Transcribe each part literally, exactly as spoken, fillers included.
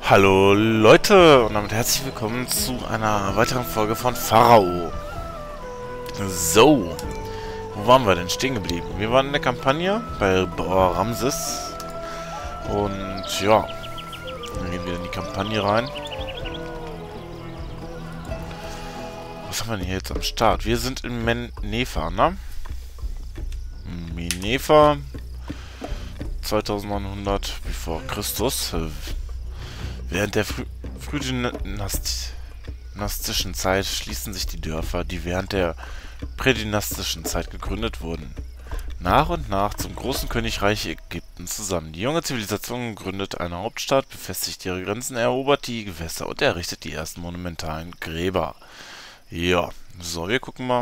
Hallo Leute und damit herzlich willkommen zu einer weiteren Folge von Pharao. So, wo waren wir denn stehen geblieben? Wir waren in der Kampagne bei Bauer Ramses und ja, dann gehen wir in die Kampagne rein. Was haben wir denn hier jetzt am Start? Wir sind in Menefa, ne? Menefa zweitausendneunhundert vor Christus. Während der frü frühdynastischen Zeit schließen sich die Dörfer, die während der prädynastischen Zeit gegründet wurden, nach und nach zum großen Königreich Ägypten zusammen. Die junge Zivilisation gründet eine Hauptstadt, befestigt ihre Grenzen, erobert die Gewässer und errichtet die ersten monumentalen Gräber. Ja, so, wir gucken mal.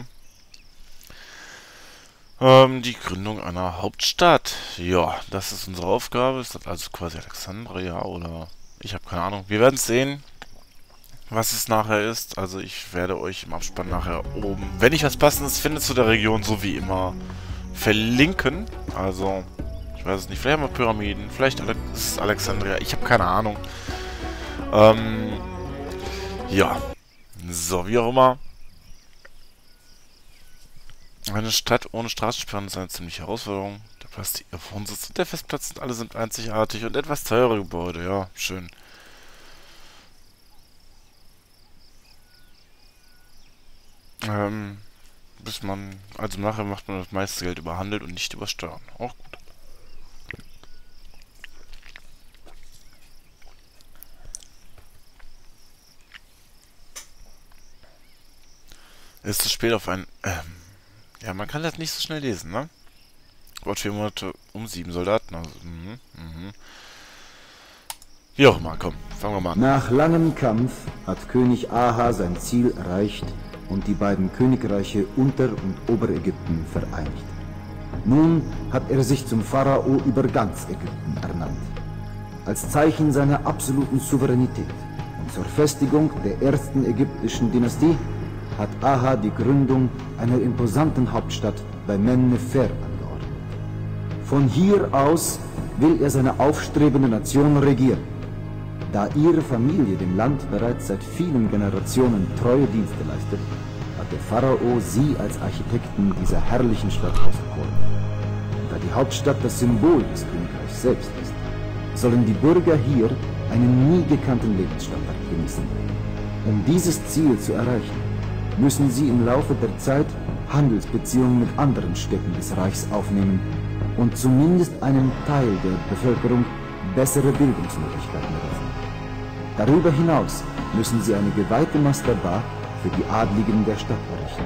Ähm, die Gründung einer Hauptstadt. Ja, das ist unsere Aufgabe. Ist das also quasi Alexandria oder... Ich habe keine Ahnung. Wir werden sehen, was es nachher ist. Also ich werde euch im Abspann nachher oben, wenn ich was Passendes finde zu der Region, so wie immer, verlinken. Also, ich weiß es nicht. Vielleicht haben wir Pyramiden. Vielleicht ist es Alexandria. Ich habe keine Ahnung. Ähm, ja. So, wie auch immer. Eine Stadt ohne Straßensperren ist eine ziemliche Herausforderung. Der Platz, die ihr Wohnsitz und der Festplatz sind alle sind einzigartig und etwas teure Gebäude. Ja, schön. Ähm, bis man, also nachher macht man das meiste Geld über Handel und nicht über Steuern. Auch gut. Ist das Spiel auf ein, ähm, ja, man kann das nicht so schnell lesen, ne? Gott, vier Monate um sieben Soldaten. Also, mhm, mhm. Wie auch immer, komm, fangen wir mal an. Nach langem Kampf hat König Aha sein Ziel erreicht und die beiden Königreiche Unter- und Oberägypten vereinigt. Nun hat er sich zum Pharao über ganz Ägypten ernannt. Als Zeichen seiner absoluten Souveränität und zur Festigung der ersten ägyptischen Dynastie hat Aha die Gründung einer imposanten Hauptstadt bei Menefer angeordnet. Von hier aus will er seine aufstrebende Nation regieren. Da ihre Familie dem Land bereits seit vielen Generationen treue Dienste leistet, hat der Pharao sie als Architekten dieser herrlichen Stadt auserkoren. Da die Hauptstadt das Symbol des Königreichs selbst ist, sollen die Bürger hier einen nie gekannten Lebensstandard genießen. Um dieses Ziel zu erreichen, müssen sie im Laufe der Zeit Handelsbeziehungen mit anderen Städten des Reichs aufnehmen und zumindest einem Teil der Bevölkerung bessere Bildungsmöglichkeiten eröffnen. Darüber hinaus müssen sie eine geweihte Masterbar für die Adligen der Stadt errichten.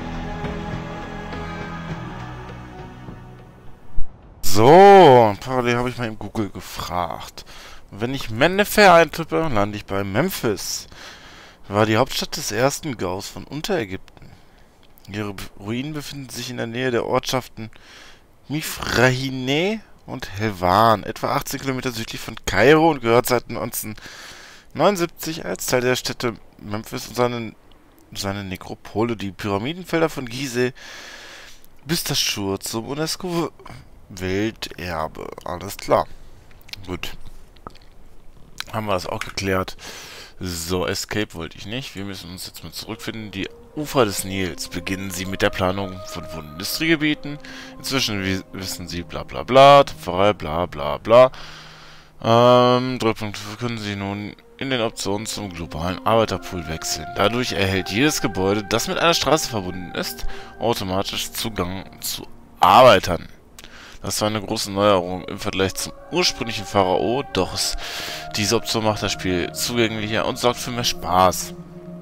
So, parallel habe ich mal im Google gefragt. Wenn ich Menefer eintippe, lande ich bei Memphis. War die Hauptstadt des ersten Gaus von Unterägypten. Ihre Ruinen befinden sich in der Nähe der Ortschaften Mifrahine und Helwan, etwa achtzehn Kilometer südlich von Kairo und gehört seit neunzehnhundertneunundsiebzig als Teil der Städte Memphis und seine, seine Nekropole, die Pyramidenfelder von Gizeh bis das Schur zum UNESCO-Welterbe. Alles klar. Gut. Haben wir das auch geklärt. So, Escape wollte ich nicht. Wir müssen uns jetzt mal zurückfinden. Die Ufer des Nils. Beginnen sie mit der Planung von Industriegebieten. Inzwischen wissen sie bla bla bla, Töpferei bla bla bla. Ähm, Drückpunkt können sie nun in den Optionen zum globalen Arbeiterpool wechseln. Dadurch erhält jedes Gebäude, das mit einer Straße verbunden ist, automatisch Zugang zu Arbeitern. Das war eine große Neuerung im Vergleich zum ursprünglichen Pharao, doch diese Option macht das Spiel zugänglicher und sorgt für mehr Spaß.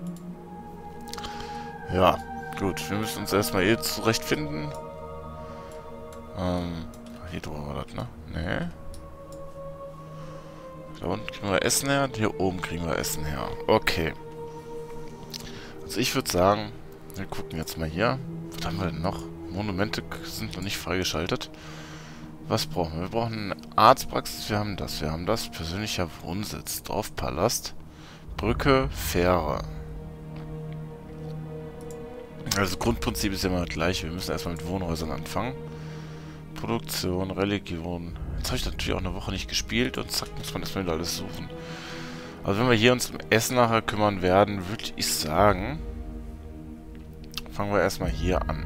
Ja, gut, wir müssen uns erstmal hier zurechtfinden. Ähm, hier drüber war das, ne? Ne. Da unten kriegen wir Essen her, und hier oben kriegen wir Essen her. Okay. Also ich würde sagen, wir gucken jetzt mal hier. Was haben wir denn noch? Monumente sind noch nicht freigeschaltet. Was brauchen wir? Wir brauchen eine Arztpraxis, wir haben das, wir haben das. Persönlicher Wohnsitz, Dorfpalast, Brücke, Fähre. Also das Grundprinzip ist ja immer gleich. Wir müssen erstmal mit Wohnhäusern anfangen. Produktion, Religion. Jetzt habe ich natürlich auch eine Woche nicht gespielt und zack, muss man erstmal wieder alles suchen. Also wenn wir hier uns um Essen nachher kümmern werden, würde ich sagen, fangen wir erstmal hier an.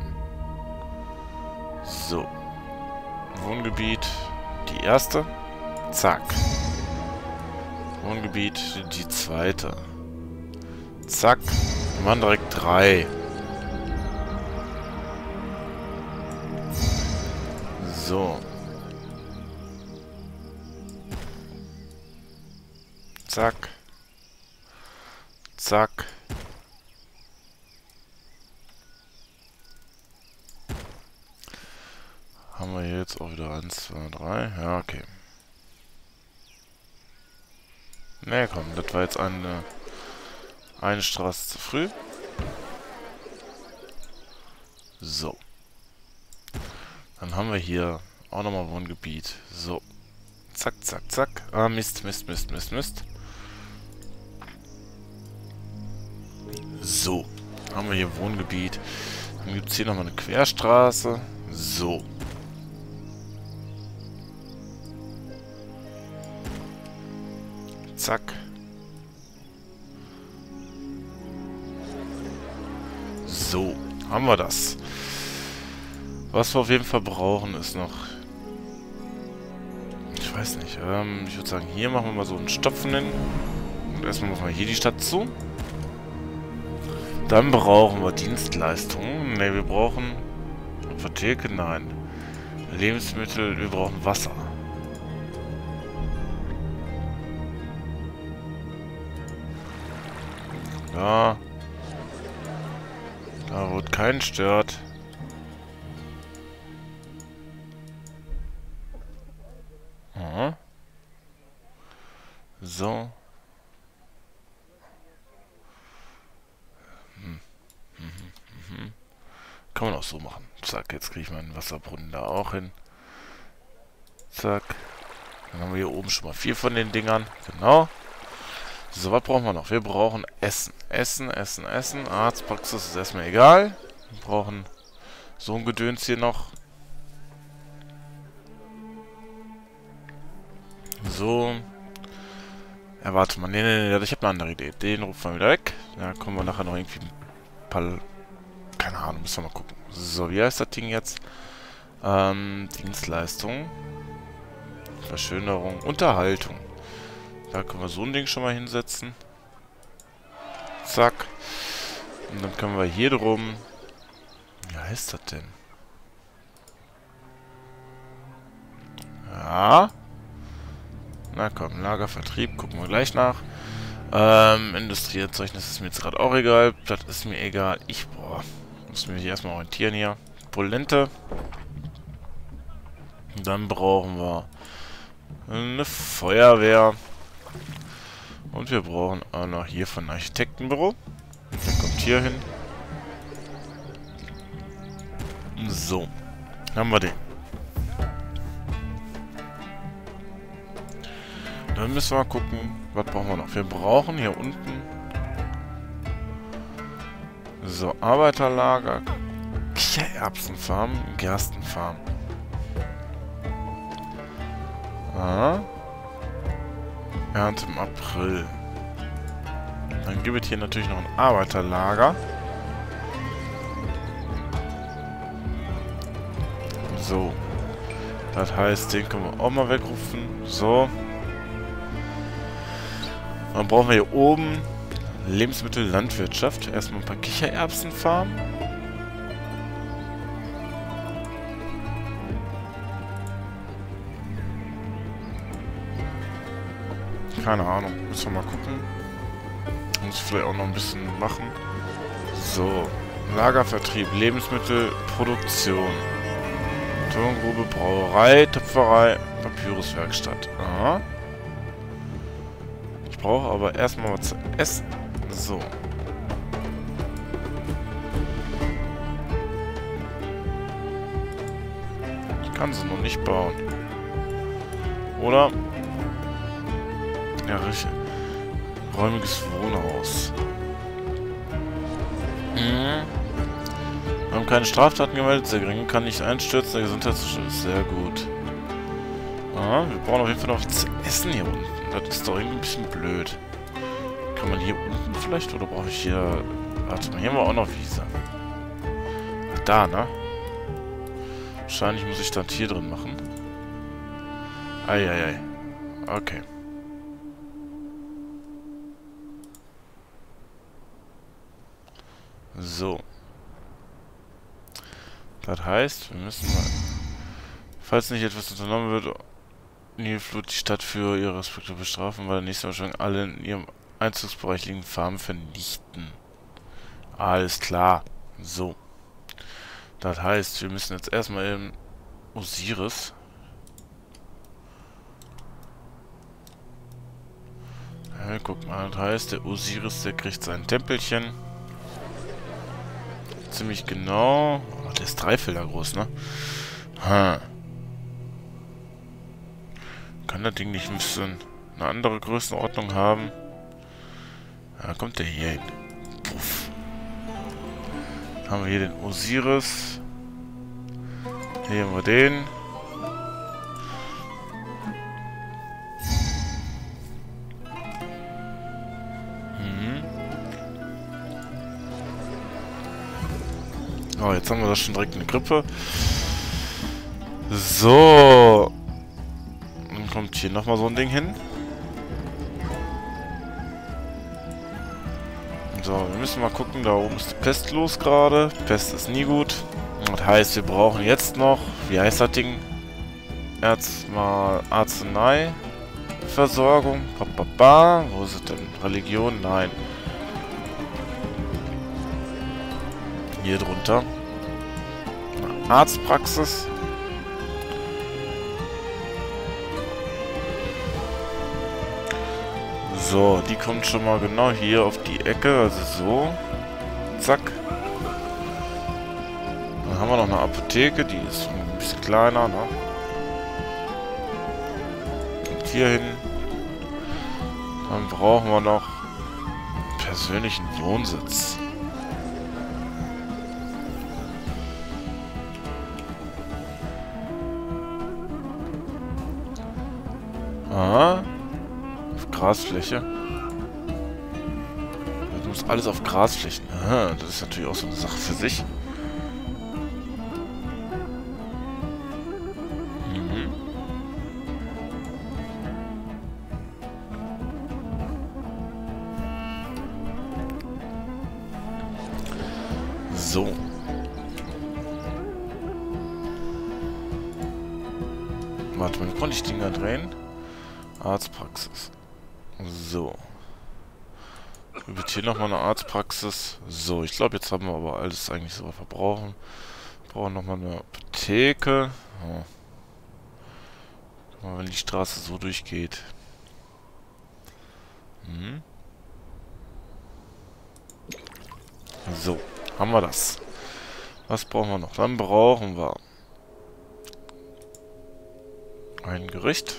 So. Wohngebiet, die erste. Zack. Wohngebiet, die zweite. Zack. Wir machen direkt drei. So. Zack. Zack. Haben wir hier jetzt auch wieder eins, zwei, drei. Ja, okay. Ne, komm, das war jetzt eine, eine Straße zu früh. So. Dann haben wir hier auch nochmal Wohngebiet. So. Zack, zack, zack. Ah, Mist, Mist, Mist, Mist, Mist. So. Haben wir hier Wohngebiet. Dann gibt es hier nochmal eine Querstraße. So. Zack. So. Haben wir das. Was wir auf jeden Fall brauchen, ist noch... Ich weiß nicht. Ähm, ich würde sagen, hier machen wir mal so einen Stopfen hin. Und erstmal machen wir hier die Stadt zu. Dann brauchen wir Dienstleistungen. Ne, wir brauchen... Apotheke, nein. Lebensmittel, wir brauchen Wasser. Ja. Da wird keinen stört. Aha. So. Hm. Mhm. Mhm. Kann man auch so machen. Zack, jetzt kriege ich meinen Wasserbrunnen da auch hin. Zack. Dann haben wir hier oben schon mal vier von den Dingern. Genau. So, was brauchen wir noch? Wir brauchen Essen. Essen, Essen, Essen. Arztpraxis ist erstmal egal. Wir brauchen so ein Gedöns hier noch. So. Ja, warte mal. Nee, nee, nee. Ich habe eine andere Idee. Den rufen wir wieder weg. Da kommen wir nachher noch irgendwie ein paar... Keine Ahnung, müssen wir mal gucken. So, wie heißt das Ding jetzt? Ähm, Dienstleistung. Verschönerung. Unterhaltung. Da können wir so ein Ding schon mal hinsetzen. Zack. Und dann können wir hier drum... Wie heißt das denn? Ja. Na komm, Lagervertrieb, gucken wir gleich nach. Ähm, Industrieerzeugnis ist mir jetzt gerade auch egal. Das ist mir egal. Ich, boah, muss mich erstmal orientieren hier. Polente. Dann brauchen wir eine Feuerwehr. Und wir brauchen auch noch hier von Architektenbüro. Der kommt hier hin. So. Haben wir den. Dann müssen wir mal gucken, was brauchen wir noch. Wir brauchen hier unten so, Arbeiterlager, Kichererbsenfarm, Gerstenfarm. Ah. Ernte im April. Dann gibt es hier natürlich noch ein Arbeiterlager. So. Das heißt, den können wir auch mal wegrufen. So. Dann brauchen wir hier oben Lebensmittel, Landwirtschaft. Erstmal ein paar Kichererbsenfarmen. Keine Ahnung, müssen wir mal gucken. Muss vielleicht auch noch ein bisschen machen. So, Lagervertrieb, Lebensmittelproduktion. Tongrube, Brauerei, Töpferei, Papyruswerkstatt. Aha. Ich brauche aber erstmal was zu essen. So. Ich kann sie noch nicht bauen. Oder? Ja, richtig. Räumiges Wohnhaus. Mhm. Wir haben keine Straftaten gemeldet, sehr gering. Kann nicht einstürzen, der Gesundheitszustand ist sehr gut. Ah, wir brauchen auf jeden Fall noch was zu essen hier unten. Das ist doch irgendwie ein bisschen blöd. Kann man hier unten vielleicht? Oder brauche ich hier... Warte mal, hier haben wir auch noch Wiese. Da, ne? Wahrscheinlich muss ich dann hier drin machen. Eieiei. Okay. So. Das heißt, wir müssen mal... Falls nicht etwas unternommen wird, Nilflut die Stadt für ihre Respekte bestrafen, weil nächste Wahrscheinlich alle in ihrem Einzugsbereich liegenden Farmen vernichten. Alles klar. So. Das heißt, wir müssen jetzt erstmal in Osiris. Ja, guck mal, das heißt, der Osiris, der kriegt sein Tempelchen. Ziemlich genau. Oh, der ist drei Felder groß, ne? Hm. Kann das Ding nicht ein bisschen eine andere Größenordnung haben? Ja, kommt der hier hin. Puff. Dann haben wir hier den Osiris. Hier haben wir den. Mhm. Oh, jetzt haben wir da schon direkt eine Grippe. So. Dann kommt hier nochmal so ein Ding hin. So, wir müssen mal gucken, da oben ist die Pest los gerade. Pest ist nie gut. Das heißt, wir brauchen jetzt noch, wie heißt das Ding? Erstmal Arzneiversorgung. Papapa. Wo ist es denn? Religion? Nein. Hier drunter. Arztpraxis. So, die kommt schon mal genau hier auf die Ecke, also so. Zack. Dann haben wir noch eine Apotheke, die ist ein bisschen kleiner, ne? Und hier hin. Dann brauchen wir noch einen persönlichen Wohnsitz. Aha. Grasfläche. Das muss alles auf Grasflächen. Aha, das ist natürlich auch so eine Sache für sich. Mhm. So. Warte mal, wie konnte ich den da drehen? Arztpraxis. So. Wird hier nochmal eine Arztpraxis. So, ich glaube, jetzt haben wir aber alles eigentlich so verbrauchen. Wir brauchen nochmal eine Apotheke. Oh. Guck mal, wenn die Straße so durchgeht. Hm. So, haben wir das. Was brauchen wir noch? Dann brauchen wir ein Gericht.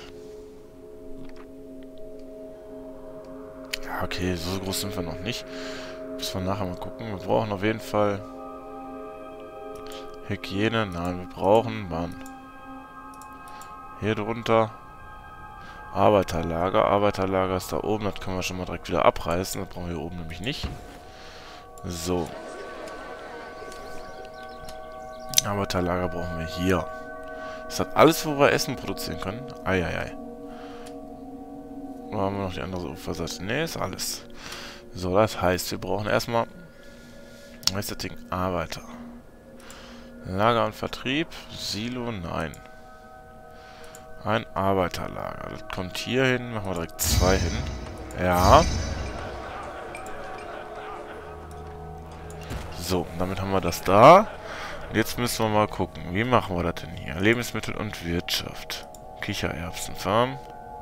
Okay, so groß sind wir noch nicht. Müssen wir nachher mal gucken. Wir brauchen auf jeden Fall Hygiene. Nein, wir brauchen Mann. Hier drunter Arbeiterlager. Arbeiterlager ist da oben. Das können wir schon mal direkt wieder abreißen. Das brauchen wir hier oben nämlich nicht. So. Arbeiterlager brauchen wir hier. Ist das alles, wo wir Essen produzieren können? Eieiei. Oder haben wir noch die andere Uferseite? Ne, ist alles. So, das heißt, wir brauchen erstmal... Was ist das Ding? Arbeiter. Lager und Vertrieb. Silo, nein. Ein Arbeiterlager. Das kommt hier hin. Machen wir direkt zwei hin. Ja. So, damit haben wir das da. Und jetzt müssen wir mal gucken. Wie machen wir das denn hier? Lebensmittel und Wirtschaft. Kichererbsenfarm.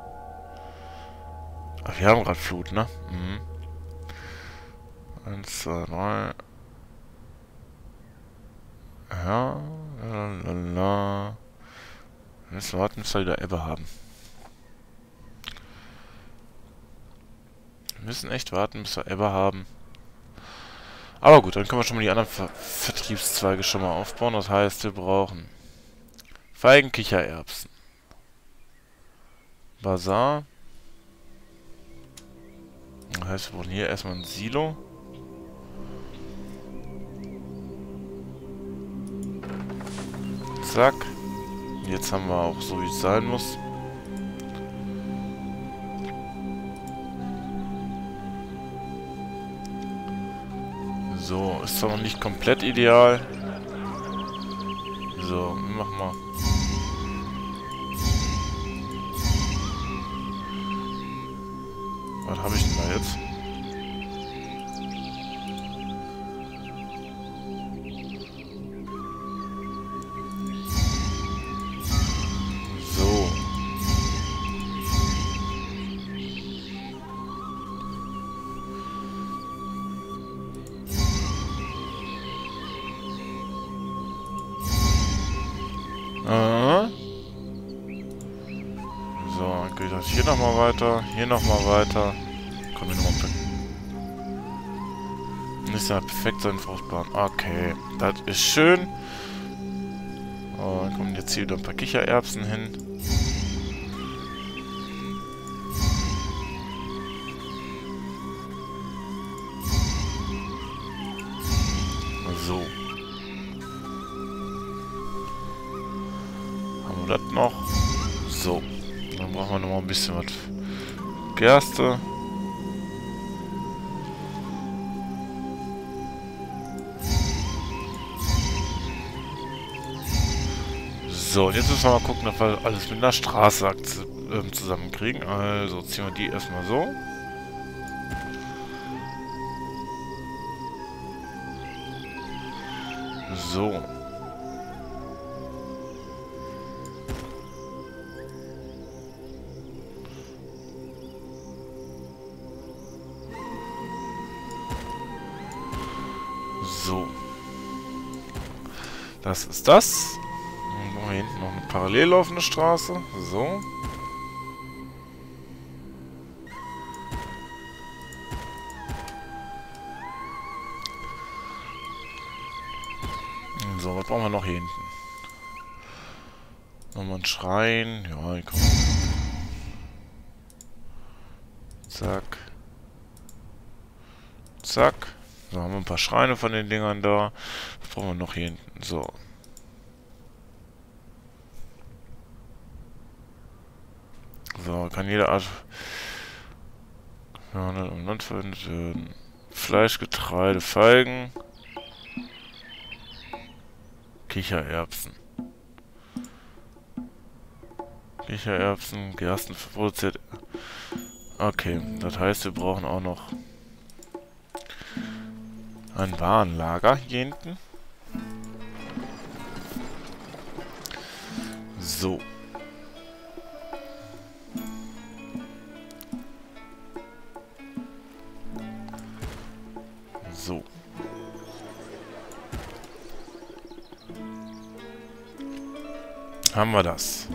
Ach, wir haben gerade Flut, ne? Mhm. Eins, zwei, drei. Ja. Lalala. Wir müssen warten, bis wir wieder Ebbe haben. Wir müssen echt warten, bis wir Ebbe haben. Aber gut, dann können wir schon mal die anderen Ver Vertriebszweige schon mal aufbauen. Das heißt, wir brauchen Feigen, Kichererbsen. Bazar. heißt, wir brauchen hier erstmal ein Silo. Zack. Jetzt haben wir auch so, wie es sein muss. So, ist zwar noch nicht komplett ideal. So, machen wir. Was habe ich denn da jetzt? So. Aha. So, dann geht das hier nochmal weiter, hier nochmal weiter. Komm, hier nochmal weg. Ist ja perfekt sein Fruchtbahn. Okay, das ist schön. Oh, dann kommen jetzt hier wieder ein paar Kichererbsen hin. So. Haben wir das noch? So. Dann brauchen wir noch mal ein bisschen was Gerste. So, und jetzt müssen wir mal gucken, dass wir alles mit einer Straße äh, zusammenkriegen. Also ziehen wir die erstmal so. So. So. Das ist das. Dann haben wir hinten noch eine parallel laufende Straße. So. So, was brauchen wir noch hier hinten? Nochmal ein Schrein. Ja, komm. Zack. Zack. So, haben wir ein paar Schreine von den Dingern da. Was brauchen wir noch hier hinten? So. So, kann jede Art und Land verwendet werden. Fleisch, Getreide, Feigen. Kichererbsen. Kichererbsen, Gersten produziert. Okay, das heißt, wir brauchen auch noch ein Warenlager hier hinten. So. So. Haben wir das.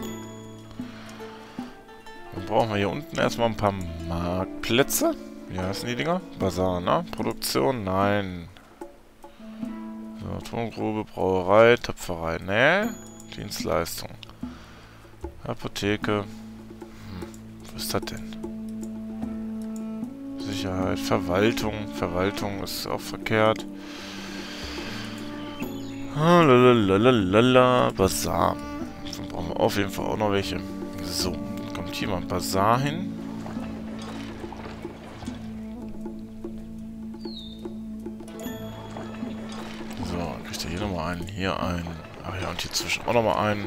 Dann brauchen wir hier unten erstmal ein paar Marktplätze. Wie heißen die Dinger? Bazar, ne? Produktion? Nein. So, Tongrube, Brauerei, Töpferei. Ne? Dienstleistung. Apotheke. Hm, was ist das denn? Sicherheit, Verwaltung. Verwaltung ist auch verkehrt. Lalalala, Bazar. Dann brauchen wir auf jeden Fall auch noch welche. So, kommt hier mal ein Bazar hin. So, dann kriegt er hier nochmal einen, hier einen. Ach ja, und hier zwischen auch nochmal einen.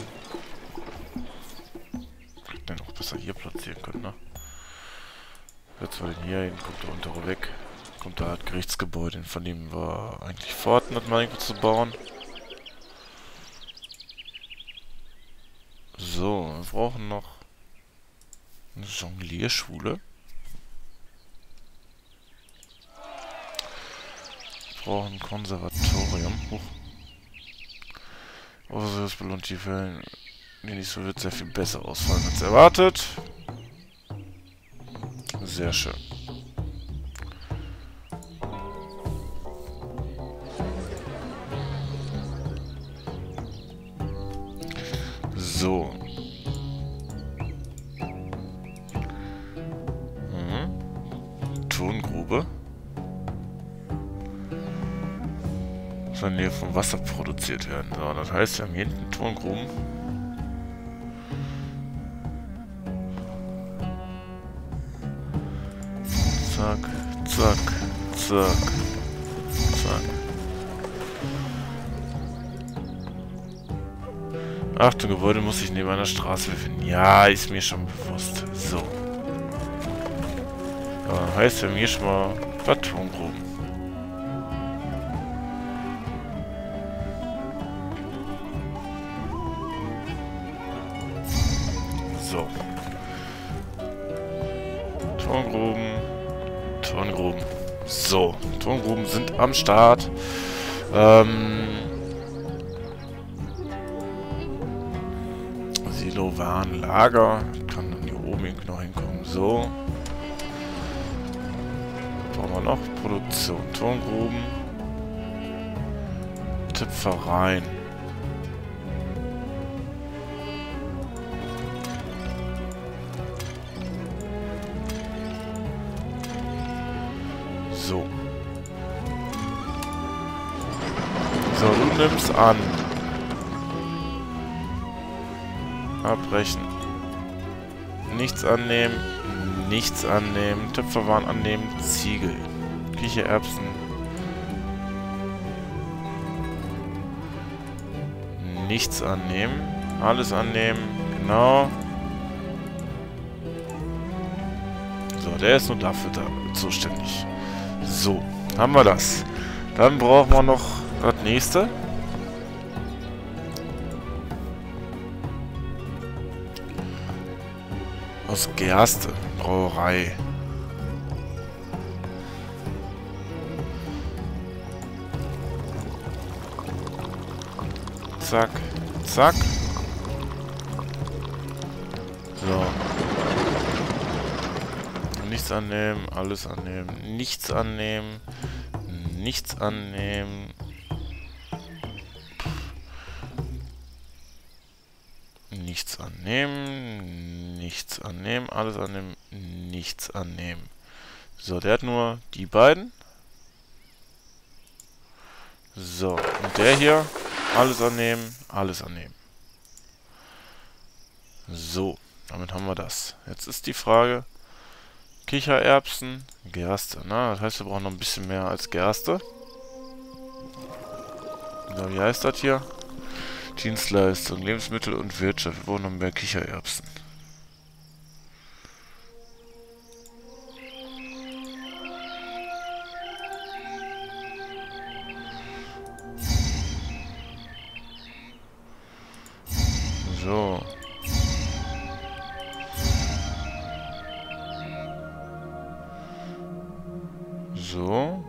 Kriegt den auch besser hier platzieren können, ne? Jetzt wir den hier hin, kommt der untere weg. Kommt da halt Gerichtsgebäude, von dem wir eigentlich vorhatten, das mal irgendwo zu bauen. So, wir brauchen noch eine Jonglierschule. Wir brauchen ein Konservatorium. Huch. Also das belohnt die Fälle. Nee, nicht so, wird sehr viel besser ausfallen als erwartet. Sehr schön. So. Mhm. Tongrube. Muss in der Nähe vom Wasser produziert werden. So, das heißt, wir haben hier hinten Tongruben. Zack, zack, zack, zack. Achtung, Gebäude muss sich neben einer Straße befinden. Ja, ist mir schon bewusst. So. Ja, heißt, wir haben hier schon mal Tongruben. So. Tongruben. Tongruben. So. Tongruben sind am Start. Ähm. Silo, Waren, Lager. Kann dann hier oben irgendwie noch hinkommen. So. Was brauchen wir noch? Produktion. Tongruben. Töpfereien. So. So, du nimmst an. Abbrechen. Nichts annehmen. Nichts annehmen. Töpferwaren annehmen. Ziegel. Kichererbsen. Nichts annehmen. Alles annehmen. Genau. So, der ist nur dafür da zuständig. So, haben wir das. Dann brauchen wir noch das nächste. Aus Gerste, Brauerei. Zack, zack. So. Nichts annehmen, alles annehmen, nichts annehmen, nichts annehmen. Nichts annehmen, nichts annehmen, alles annehmen, nichts annehmen. So, der hat nur die beiden. So, und der hier, alles annehmen, alles annehmen. So, damit haben wir das. Jetzt ist die Frage, Kichererbsen, Gerste. Na, das heißt, wir brauchen noch ein bisschen mehr als Gerste. So, wie heißt das hier? Dienstleistung, Lebensmittel und Wirtschaft. Wir brauchen noch mehr Kichererbsen. So. So.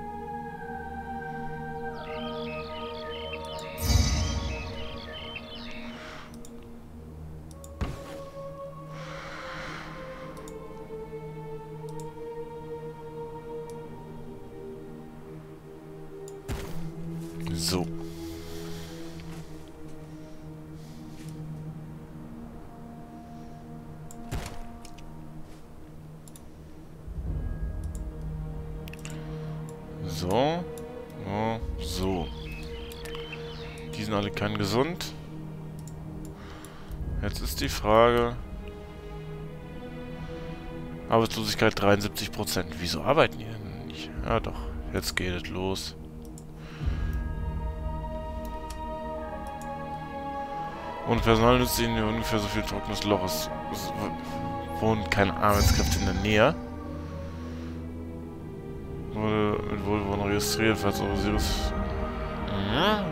So. So. Oh, so. Die sind alle kein gesund. Jetzt ist die Frage. Arbeitslosigkeit dreiundsiebzig Prozent. Wieso arbeiten die denn nicht? Ja doch, jetzt geht es los. Und Personal nützt ihnen ungefähr so viel trockenes Loch. Es, es wohnen keine Arbeitskräfte in der Nähe. Wurde mit Wohlwollen registriert, falls eure Sirius... Mhm.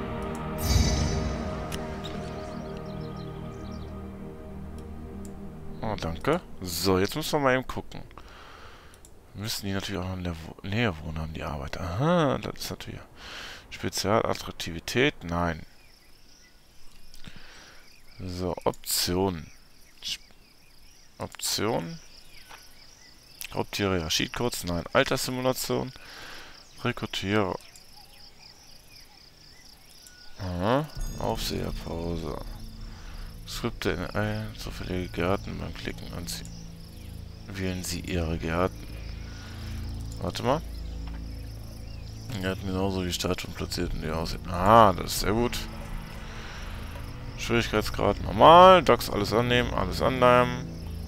Oh, danke. So, jetzt müssen wir mal eben gucken. Müssen die natürlich auch noch in der Wo Nähe wohnen, haben die Arbeit. Aha, das ist natürlich... Spezialattraktivität? Nein. So, Optionen. Optionen. Raubtiere, ja. Cheatcodes? Nein. Alterssimulation. Rekrutierer. Aha. Aufseherpause. Skripte in ein zufällige Gärten beim Klicken an sie. Wählen Sie Ihre Gärten. Warte mal. Er hat genauso die Statuen platziert und die aussehen. Ah, das ist sehr gut. Schwierigkeitsgrad normal. Docks alles annehmen, alles annehmen.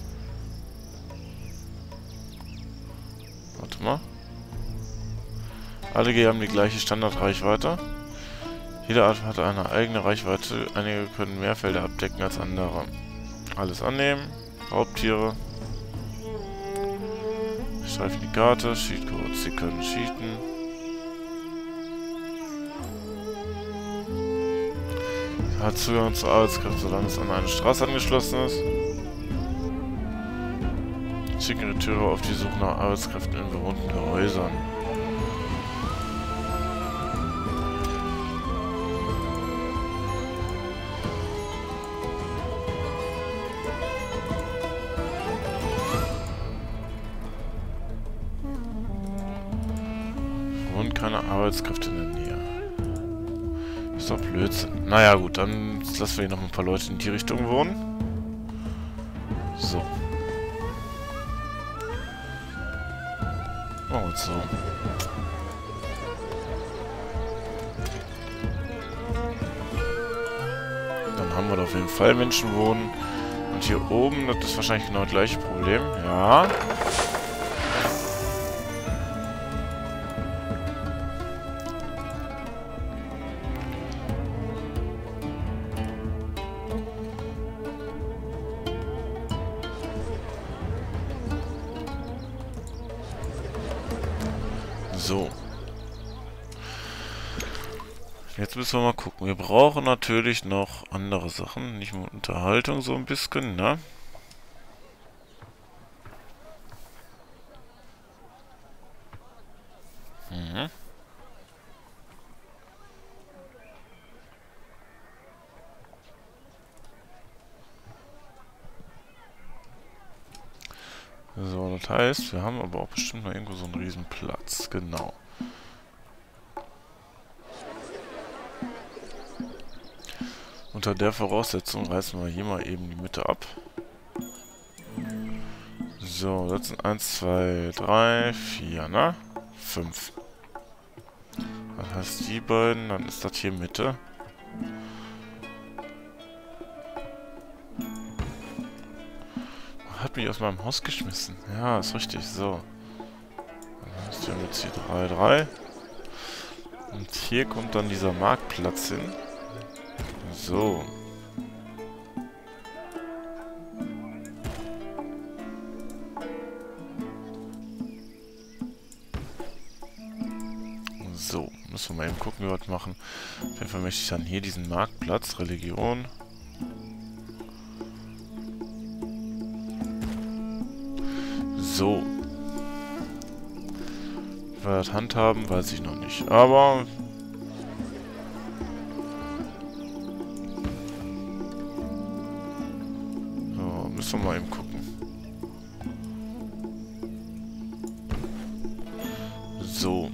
Warte mal. Alle G haben die gleiche Standardreichweite. Jede Art hat eine eigene Reichweite. Einige können mehr Felder abdecken als andere. Alles annehmen. Raubtiere. Streifen die Karte. Cheatcodes. Sie können cheaten. Hat Zugang zur Arbeitskraft, solange es an eine Straße angeschlossen ist. Schicken ihre Türe auf die Suche nach Arbeitskräften in bewohnten Häusern. Und keine Arbeitskräfte in der Nähe. Ist doch Blödsinn. Naja gut, dann lassen wir hier noch ein paar Leute in die Richtung wohnen. So. Machen wir so. Dann haben wir da auf jeden Fall Menschen wohnen. Und hier oben, das ist wahrscheinlich genau das gleiche Problem. Ja. So. Jetzt müssen wir mal gucken. Wir brauchen natürlich noch andere Sachen. Nicht nur Unterhaltung so ein bisschen, ne? Mhm. So, das heißt, wir haben aber auch bestimmt noch irgendwo so einen riesen Platz. Genau. Unter der Voraussetzung reißen wir hier mal eben die Mitte ab. So, das sind eins, zwei, drei, vier, ne? fünf. Das heißt, die beiden, dann ist das hier Mitte. Hat mich aus meinem Haus geschmissen. Ja, ist richtig. So. Dann hast du jetzt hier drei, drei. Und hier kommt dann dieser Marktplatz hin. So. So. Müssen wir mal eben gucken, wie wir das machen. Auf jeden Fall möchte ich dann hier diesen Marktplatz, Religion. So. Wie wir das handhaben, weiß ich noch nicht. Aber... So, müssen wir mal eben gucken. So.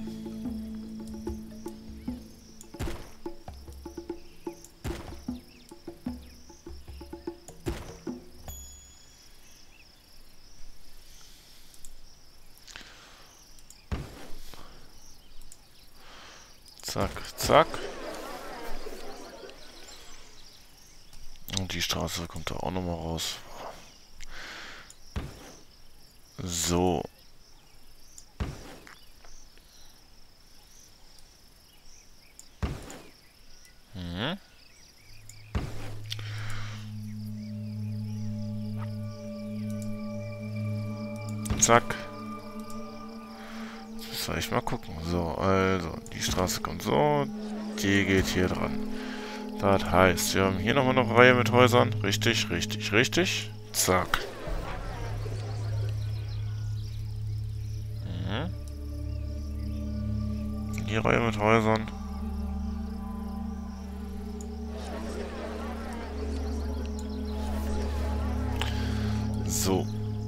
Zack, zack. Und die Straße kommt da auch nochmal raus. So. Mhm. Zack. Soll ich mal gucken. So, also, die Straße kommt so, die geht hier dran. Das heißt, wir haben hier nochmal eine Reihe mit Häusern. Richtig, richtig, richtig. Zack. Mhm. Die Reihe mit Häusern. So.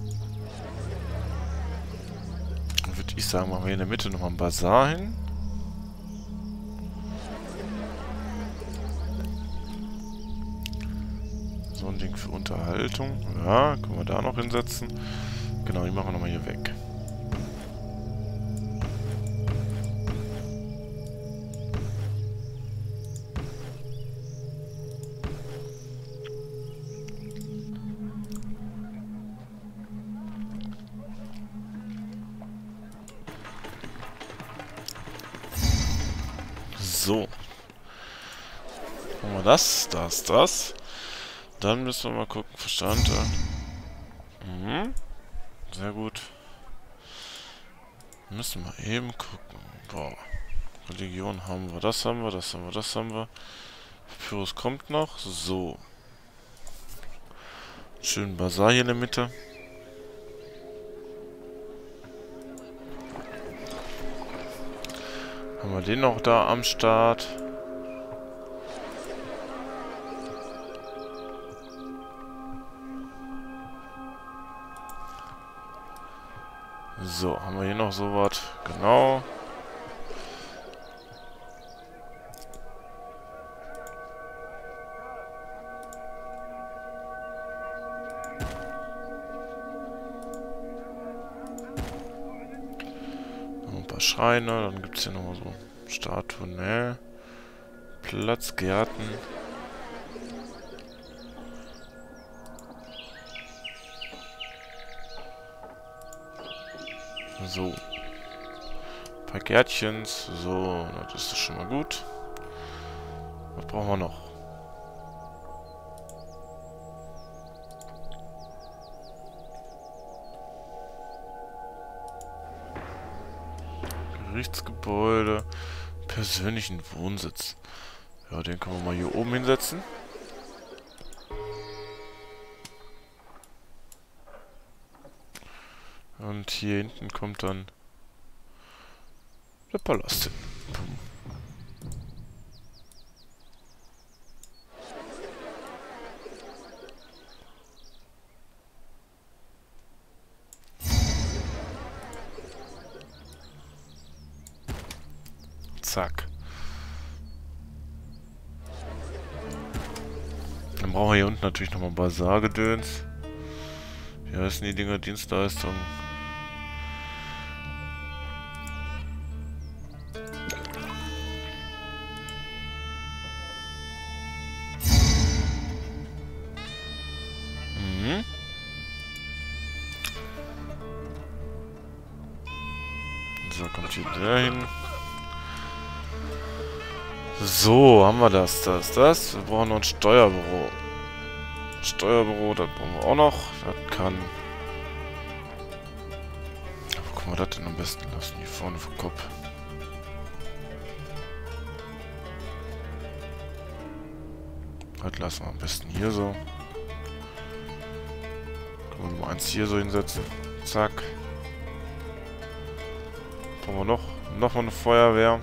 Ich sage, machen wir hier in der Mitte nochmal ein Bazar hin. So ein Ding für Unterhaltung. Ja, können wir da noch hinsetzen. Genau, die machen wir nochmal hier weg. So. Machen wir das, das, das. Dann müssen wir mal gucken, Verstand. Mhm. Sehr gut. Müssen wir eben gucken. Boah. Religion haben wir, das haben wir, das haben wir, das haben wir. Pyrrhus kommt noch. So. Schön Basar hier in der Mitte. Haben wir den noch da am Start? So, haben wir hier noch sowas? Genau. Ein paar Schreine, dann gibt es hier nochmal so Statuen, ne? Platz, Gärten. So. Ein paar Gärtchens. So, das ist schon mal gut. Was brauchen wir noch? Gerichtsgebäude. Persönlichen Wohnsitz. Ja, den können wir mal hier oben hinsetzen. Und hier hinten kommt dann der Palast hin. Zack. Dann brauchen wir hier unten natürlich nochmal Basar-Gedöns. Wie heißen die Dinger? Dienstleistungen. Mhm. So, kommt hier der hin. So, haben wir das, das, das. Wir brauchen noch ein Steuerbüro. Steuerbüro, das brauchen wir auch noch. Das kann... Wo können wir das denn am besten lassen? Hier vorne vom Kopf. Das lassen wir am besten hier so. Können wir mal eins hier so hinsetzen. Zack. Brauchen wir noch? Noch mal eine Feuerwehr.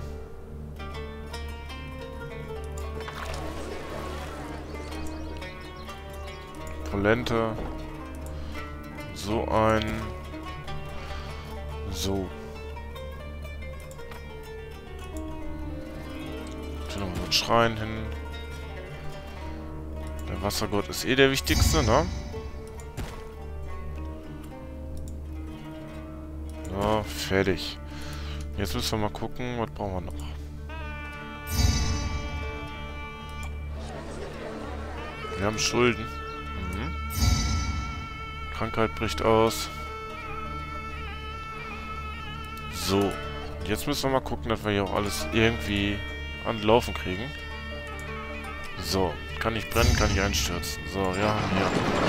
Polente. So ein. So. Hier noch mal so ein Schrein hin. Der Wassergott ist eh der wichtigste, ne? So, fertig. Jetzt müssen wir mal gucken, was brauchen wir noch. Wir haben Schulden. Mhm. Krankheit bricht aus. So. Jetzt müssen wir mal gucken, dass wir hier auch alles irgendwie an Laufen kriegen. So. Kann nicht brennen, kann nicht einstürzen. So, wir haben hier.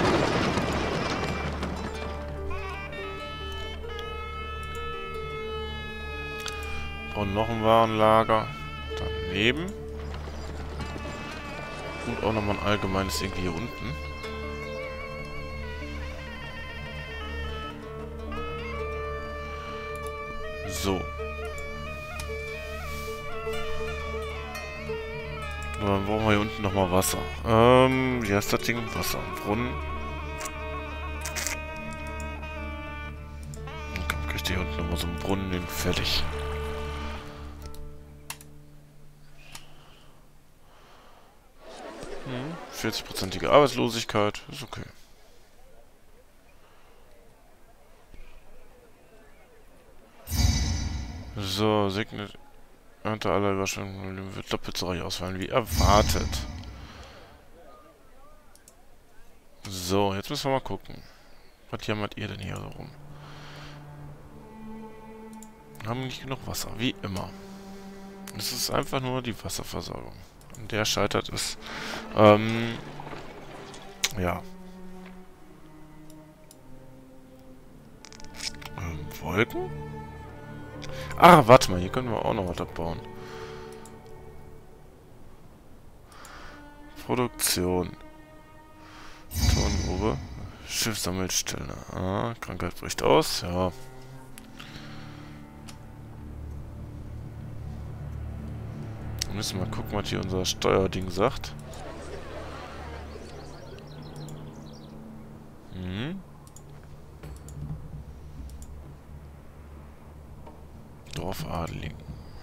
Und noch ein Warenlager daneben. Und auch nochmal ein allgemeines irgendwie hier unten. So. Und dann brauchen wir hier unten nochmal Wasser. Ähm, wie heißt das Ding? Wasser im Brunnen. Dann kriegt ihr hier unten nochmal so einen Brunnen, den fertig. vierzig-prozentige Arbeitslosigkeit. Ist okay. So, Signet. Ernte aller Überschwemmungen wird doppelt so reich ausfallen wie erwartet. So, jetzt müssen wir mal gucken. Was jammert ihr denn hier so rum? Wir haben nicht genug Wasser, wie immer. Es ist einfach nur die Wasserversorgung. An der scheitert es. Ähm, ja. Ähm, Wolken? Ah, warte mal, hier können wir auch noch was abbauen. Produktion. Tongrube. Schiffssammelstelle. Ah, Krankheit bricht aus, ja. Wir müssen mal gucken, was hier unser Steuerding sagt. Hm. Dorfadling.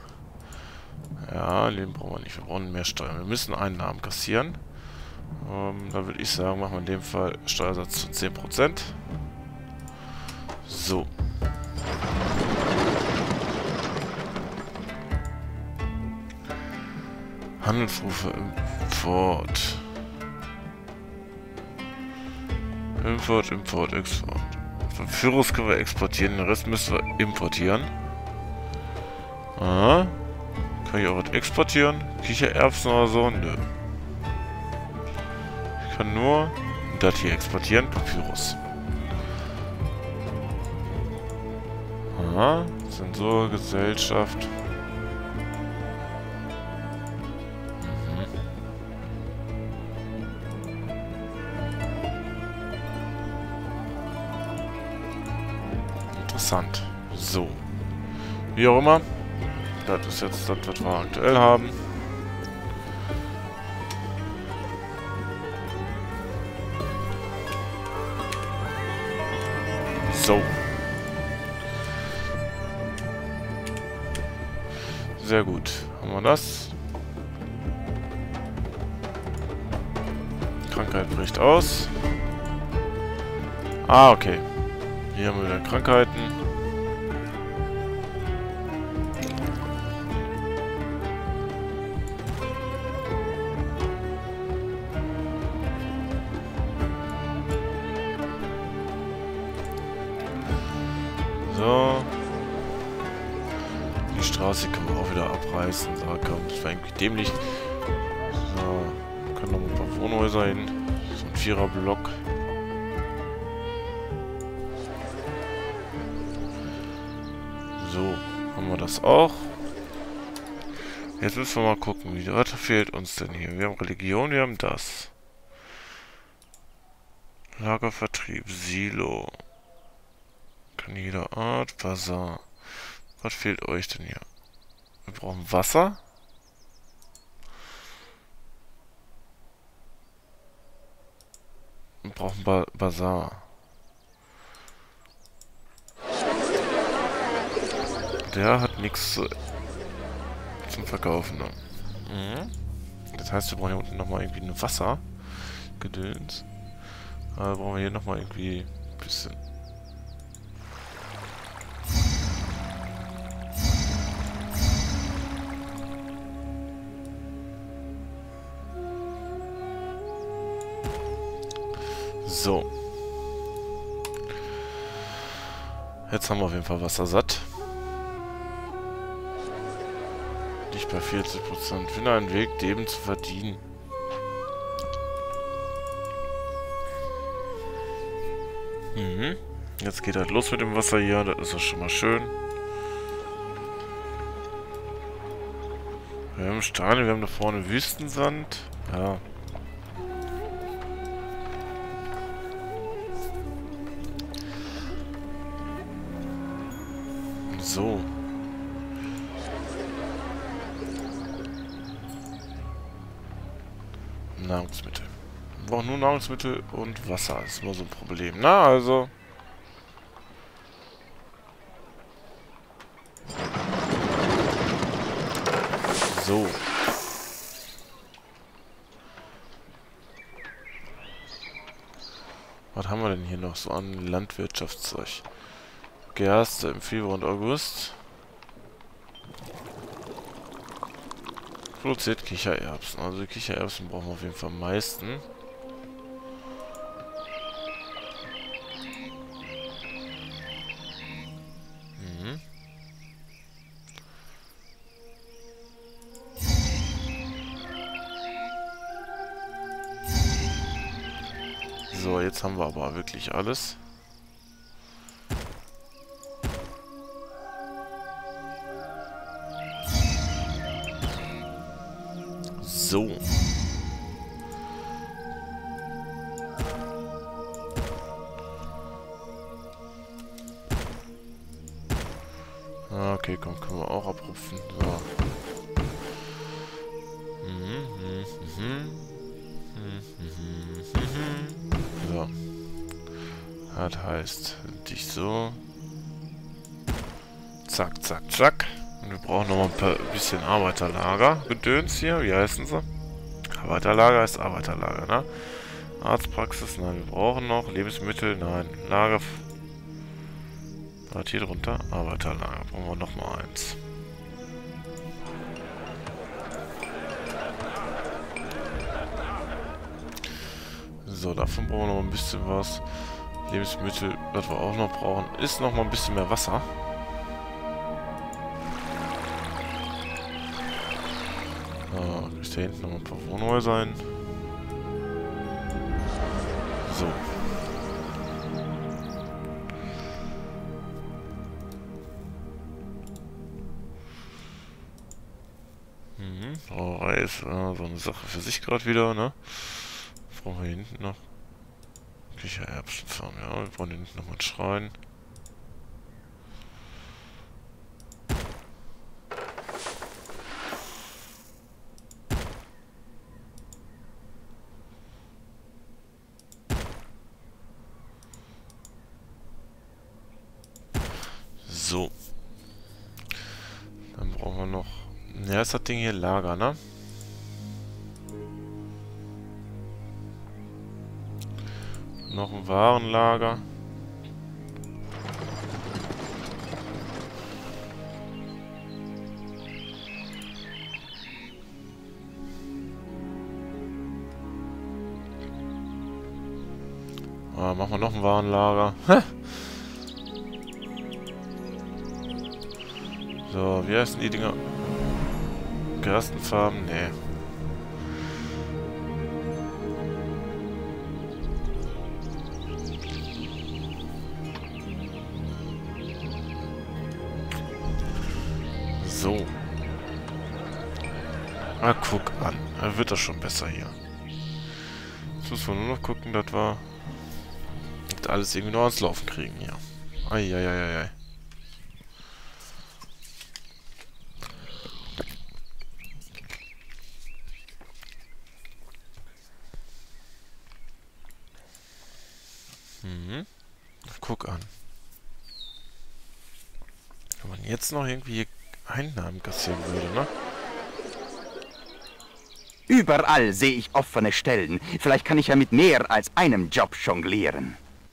Ja, den brauchen wir nicht. Wir brauchen mehr Steuern. Wir müssen Einnahmen kassieren. Ähm, da würde ich sagen, machen wir in dem Fall Steuersatz zu zehn Prozent. So. Handelsrufe Import. Import, Import, Export. Von Pyrrhus können wir exportieren, den Rest müssen wir importieren. Aha. Kann ich auch was exportieren? Kichererbsen oder so? Nö. Ich kann nur das hier exportieren, Papyrus. Aha. Sensor, Gesellschaft. Interessant. So. Wie auch immer. Das ist jetzt das, was wir aktuell haben. So. Sehr gut. Haben wir das. Krankheit bricht aus. Ah, okay. Hier haben wir wieder Krankheiten. So. Die Straße können wir auch wieder abreißen. So, komm, das war irgendwie dämlich. So. Können noch ein paar Wohnhäuser hin. So ein Vierer-Block. So, haben wir das auch. Jetzt müssen wir mal gucken, wie was fehlt uns denn hier. Wir haben Religion, wir haben das. Lagervertrieb, Silo. Kann jeder Art, Bazar. Was fehlt euch denn hier? Wir brauchen Wasser. Wir brauchen ba Bazar. Der hat nichts zu, zum Verkaufen. Ne? Mhm. Das heißt, wir brauchen hier unten nochmal irgendwie ein Wassergedöns. Da brauchen wir hier nochmal irgendwie ein bisschen. So. Jetzt haben wir auf jeden Fall Wasser satt. Nicht bei vierzig Prozent. Finde einen Weg, dem zu verdienen. Mhm. Jetzt geht halt los mit dem Wasser hier. Das ist doch schon mal schön. Wir haben Steine, wir haben da vorne Wüstensand. Ja. So. Nahrungsmittel. Wir brauchen nur Nahrungsmittel und Wasser. Das ist immer so ein Problem. Na, also. So. Was haben wir denn hier noch so an Landwirtschaftszeug? Gerste im Februar und August. Produziert Kichererbsen. Also die Kichererbsen brauchen wir auf jeden Fall am meisten. Mhm. Jetzt haben wir aber wirklich alles. So. Okay, komm, können wir auch abrupfen. So. Mhm, mhm, mhm. So. Das heißt, dich so. Zack, zack, zack. Und wir brauchen noch mal ein paar, bisschen Arbeiterlager. Gedöns hier, wie heißen sie? Arbeiterlager ist Arbeiterlager, ne? Arztpraxis, nein, wir brauchen noch. Lebensmittel, nein. Lager. Warte, hier drunter. Arbeiterlager. Brauchen wir noch mal eins. So, davon brauchen wir noch ein bisschen was. Lebensmittel, was wir auch noch brauchen, ist noch mal ein bisschen mehr Wasser. Da ist da hinten noch ein paar Wohnhäuser sein. So. Mhm. Brauerei ist äh, so eine Sache für sich gerade wieder, ne? Brauchen wir hier hinten noch. Küche Erbsenfarm, ja. Wir brauchen hier hinten noch mal einen Schrein. So. Dann brauchen wir noch... Ja, ist das Ding hier Lager, ne? Noch ein Warenlager. Ah, machen wir noch ein Warenlager. So, wie heißen die Dinger? Gerstenfarben? Nee. So. Ah, guck an. Da wird das schon besser hier. Jetzt müssen wir nur noch gucken, dass wir das alles irgendwie noch ans Laufen kriegen hier. Eieieiei. Mhm. Guck an. Wenn man jetzt noch irgendwie Einnahmen kassieren würde, ne? Überall sehe ich offene Stellen. Vielleicht kann ich ja mit mehr als einem Job jonglieren.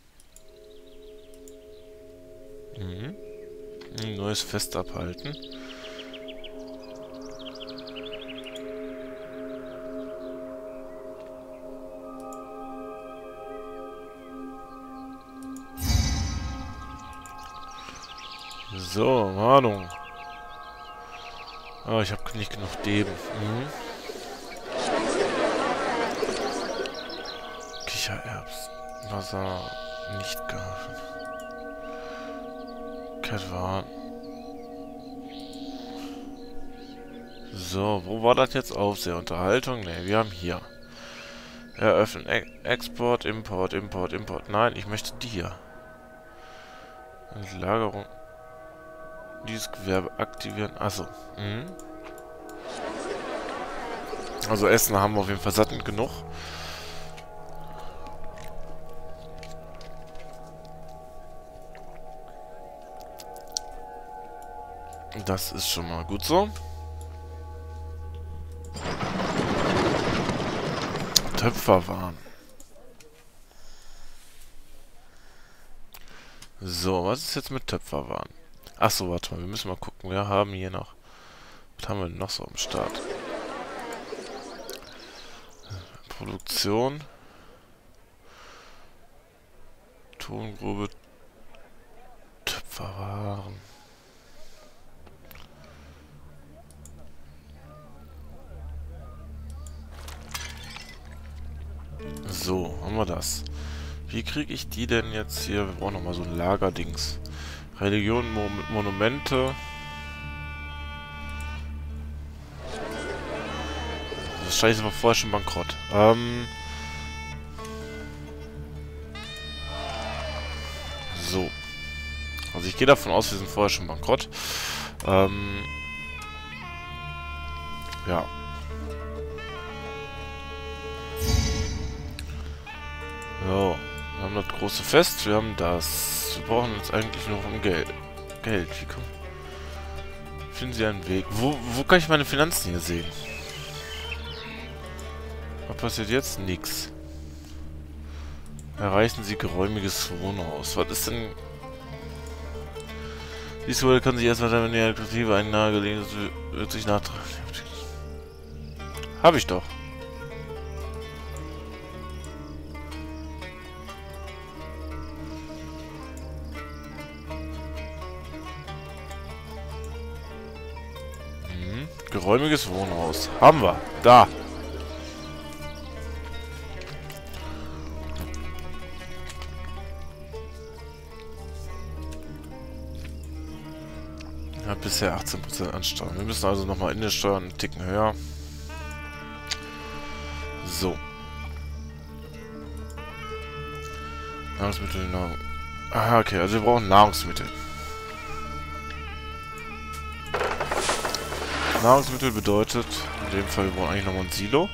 Mhm. Ein neues Fest abhalten. So, Warnung. Ah, ich habe nicht genug Leben. Mhm. Kichererbsen. Wasser. Nicht geholfen. Ketwan. So, wo war das jetzt? Aufseher, Unterhaltung? Ne, wir haben hier. Eröffnen. E Export, Import, Import, Import. Nein, ich möchte die hier. Die Lagerung. Dieses Gewerbe aktivieren. Achso. Mhm. Also Essen haben wir auf jeden Fall satt und genug. Das ist schon mal gut so. Töpferwaren. So, was ist jetzt mit Töpferwaren? Achso, warte mal, wir müssen mal gucken. Wir haben hier noch... Was haben wir denn noch so am Start? Produktion. Tongrube. Töpferwaren. So, haben wir das. Wie kriege ich die denn jetzt hier? Wir brauchen nochmal so ein Lagerdings. Religion, Mo Monumente. Wahrscheinlich sind wir vorher schon bankrott. Ähm... So. Also ich gehe davon aus, wir sind vorher schon bankrott. Ähm... Ja. So. Wir haben das große Fest. Wir haben das. Wir brauchen jetzt eigentlich nur um Geld. Geld. Wie kommen... Finden Sie einen Weg. Wo, wo kann ich meine Finanzen hier sehen? Was passiert jetzt? Nix. Erreichen Sie geräumiges Wohnhaus. Was ist denn... Dies wurde kann sich erstmal damit die Alternative ein nahegelegenes wird sich nachtragen. Habe ich doch. Hm. Geräumiges Wohnhaus. Haben wir. Da. Ja, bisher achtzehn Prozent ansteuern. Wir müssen also nochmal in den Steuern einen Ticken höher. So. Nahrungsmittel, Nahrung. Aha, okay, also wir brauchen Nahrungsmittel. Nahrungsmittel bedeutet, in dem Fall, wir brauchen eigentlich nochmal ein Silo.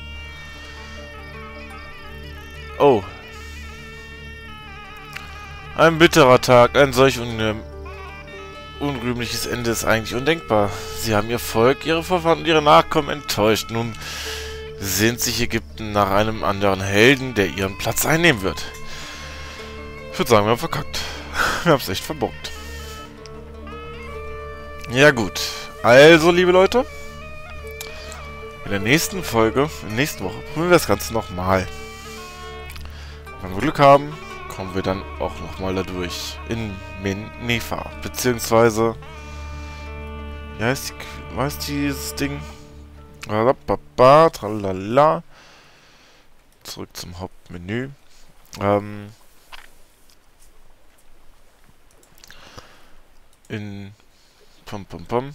Oh. Ein bitterer Tag, ein solch un unrühmliches Ende ist eigentlich undenkbar. Sie haben ihr Volk, ihre Verwandten, ihre Nachkommen enttäuscht. Nun sehnt sich Ägypten nach einem anderen Helden, der ihren Platz einnehmen wird. Ich würde sagen, wir haben verkackt. Wir haben es echt verbockt. Ja gut. Also, liebe Leute, in der nächsten Folge, in der nächsten Woche, probieren wir das Ganze nochmal. Wenn wir Glück haben, kommen wir dann auch nochmal dadurch in Menefa. Beziehungsweise, wie heißt, die, wie heißt dieses Ding? Tralala. Zurück zum Hauptmenü. Ähm, in Pum Pum Pum.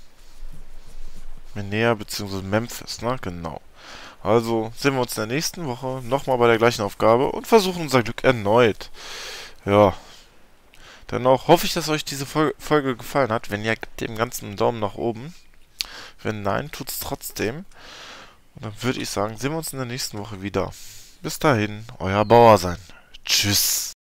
Menea bzw. Memphis, ne? Genau. Also sehen wir uns in der nächsten Woche nochmal bei der gleichen Aufgabe und versuchen unser Glück erneut. Ja. Dennoch hoffe ich, dass euch diese Fol Folge gefallen hat. Wenn ja, gebt dem Ganzen einen Daumen nach oben. Wenn nein, tut's trotzdem. Und dann würde ich sagen, sehen wir uns in der nächsten Woche wieder. Bis dahin, euer Bauer sein. Tschüss.